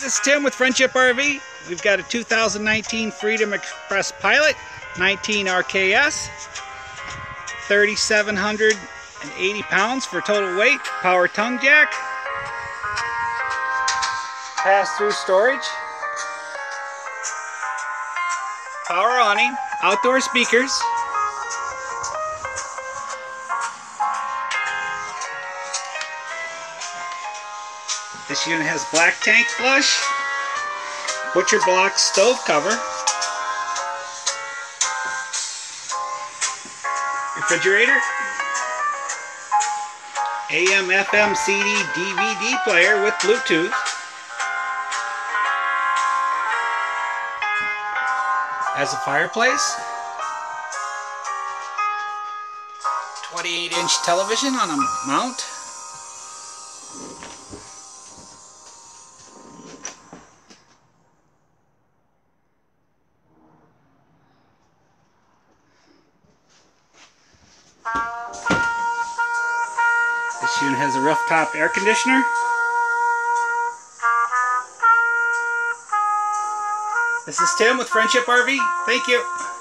This is Tim with Friendship RV. We've got a 2019 Freedom Express Pilot, 19 RKS, 3,780 pounds for total weight, power tongue jack, pass-through storage, power awning, outdoor speakers, this unit has black tank flush, butcher block stove cover, refrigerator, AM, FM, CD, DVD player with Bluetooth, has a fireplace, 28-inch television on a mount, this unit has a rooftop air conditioner. This is Tim with Friendship RV. Thank you.